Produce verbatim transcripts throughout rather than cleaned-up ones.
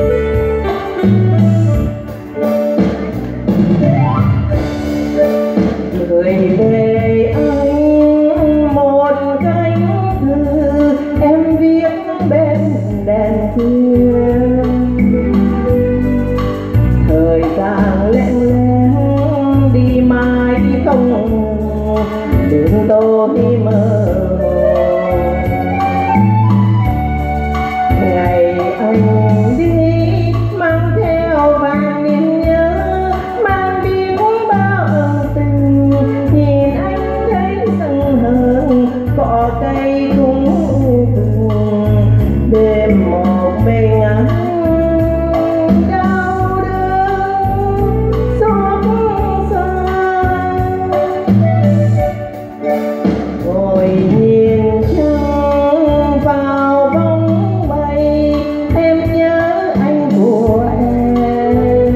gửi về anh một cánh thư em viết bên đèn khuya. Thời gian lẽn lén đi mãi không đừng tôi mơ hồ. Ngày anh đi mang theo vài niềm nhớ, mang biết bao ân tình, nhìn anh thấy sân hờn cỏ cây cũng cùng đêm một mình anh đau đớn xót xa. Ngồi nhìn trăng vào bóng bay, em nhớ anh của em.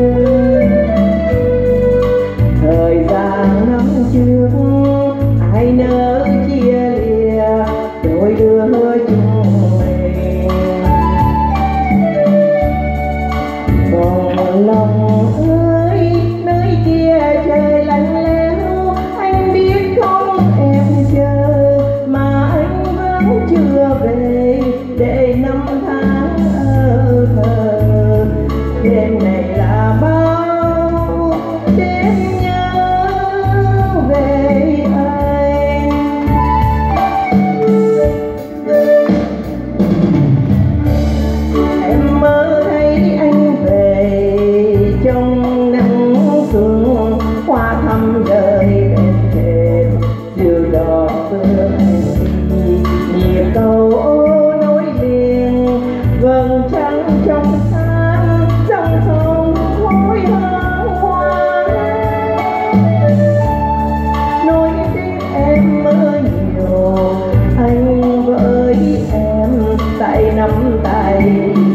Thời gian năm trước ai nỡ chia lìa đôi đứa chúng mình. Bồng lòng ơi nơi kia trời lạnh lẽo, anh biết không em chờ mà anh vẫn chưa về để năm tháng ở thờ. Đêm này là bao đêm nhớ về anh. Em mơ thấy anh về trong nắng sương, hoa thắm rơi bên thềm dịu đỏ sương đi. Nhịp cầu ô nối liền vầng trăng trong sáng, dòng sông hối hả hoa. Nói đến em mơ nhiều, anh với em tay nắm tay.